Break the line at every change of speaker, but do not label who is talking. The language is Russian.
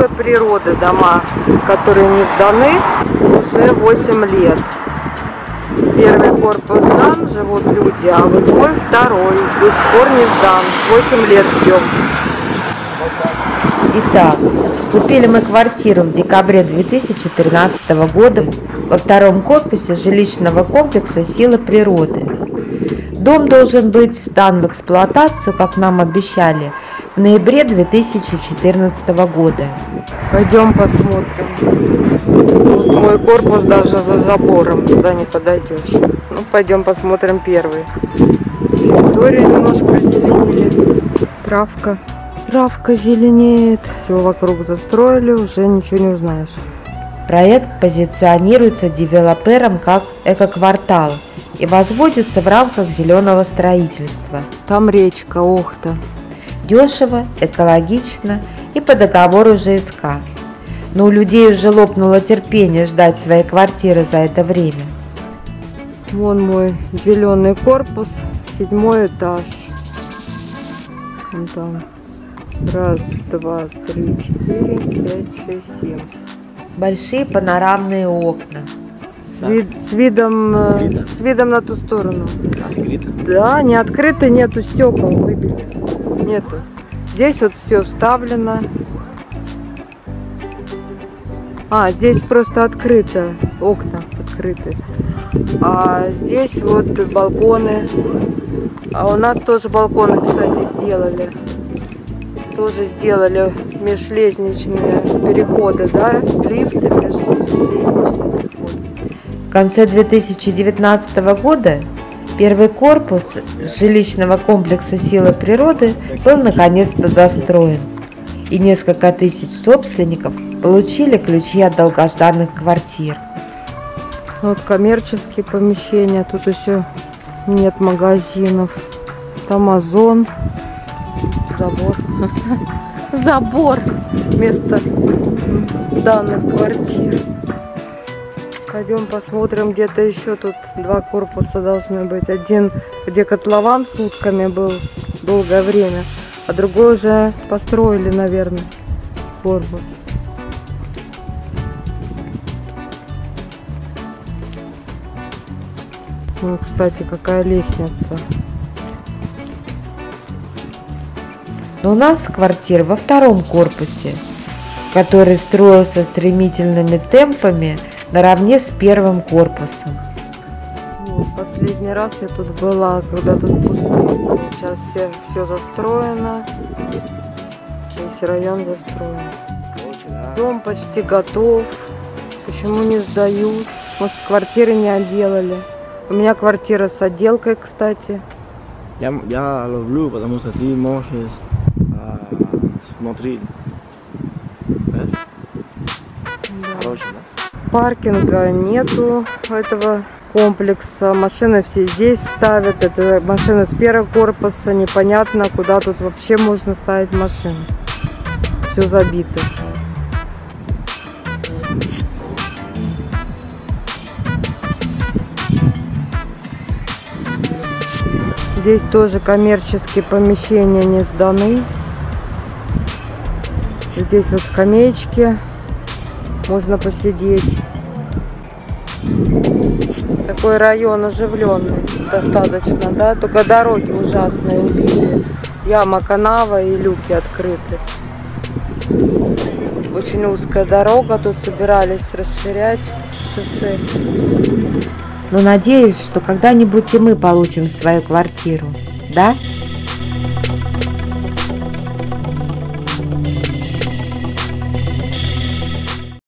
силы природы дома, которые не сданы уже 8 лет. Первый корпус сдан, живут люди, а вот мой второй до сих пор не сдан. 8 лет ждем.
Итак, купили мы квартиру в декабре 2013 года во втором корпусе жилищного комплекса «Сила природы». Дом должен быть сдан в эксплуатацию, как нам обещали, в ноябре 2014 года.
Пойдем посмотрим. Мой корпус даже за забором, туда не подойдешь. Ну, пойдем посмотрим первый. Территорию немножко зеленили. Травка зеленеет. Все вокруг застроили, уже ничего не узнаешь.
Проект позиционируется девелопером как экоквартал и возводится в рамках зеленого строительства.
Там речка Охта.
Дешево, экологично и по договору ЖСК. Но у людей уже лопнуло терпение ждать своей квартиры за это время.
Вон мой зеленый корпус, 7-й этаж. Вон там. 1, 2, 3, 4, 5, 6, 7.
Большие панорамные окна.
С видом на ту сторону.
Открыто?
Да, не открыто, нету стекол, выбили. Нету. Здесь вот все вставлено. Здесь просто открыто, окна открыты. А здесь вот балконы. А у нас тоже балконы, кстати, сделали. Тоже сделали межлестничные переходы, да, лифты, межлестничные переходы.
В конце 2019 года первый корпус жилищного комплекса «Сила природы» был наконец-то достроен, и несколько тысяч собственников получили ключи от долгожданных квартир.
Вот коммерческие помещения, тут еще нет магазинов. Там Озон, забор. Забор вместо сданных квартир. Пойдем посмотрим, где-то еще тут 2 корпуса должны быть. Один, где котлован с утками был долгое время, а другой уже построили, наверное, корпус. Ну, кстати, какая лестница.
Но у нас квартира во втором корпусе, который строился стремительными темпами наравне с первым корпусом.
Вот, последний раз я тут была, когда тут пустынно. Сейчас все застроено. Весь район застроен. Дом почти готов. Почему не сдают? Может, квартиры не отделали? У меня квартира с отделкой, кстати.
Я люблю, потому что ты можешь смотреть. Да? Короче, да?
Паркинга нету этого комплекса. Машины все здесь ставят. Это машины с первого корпуса. Непонятно, куда тут вообще можно ставить машины. Все забито. Здесь тоже коммерческие помещения не сданы. Здесь вот скамеечки, можно посидеть. Такой район оживленный достаточно, да? Только дороги ужасные, убили. Яма, канава и люки открыты. Очень узкая дорога, тут собирались расширять шоссе.
Но надеюсь, что когда-нибудь и мы получим свою квартиру, да?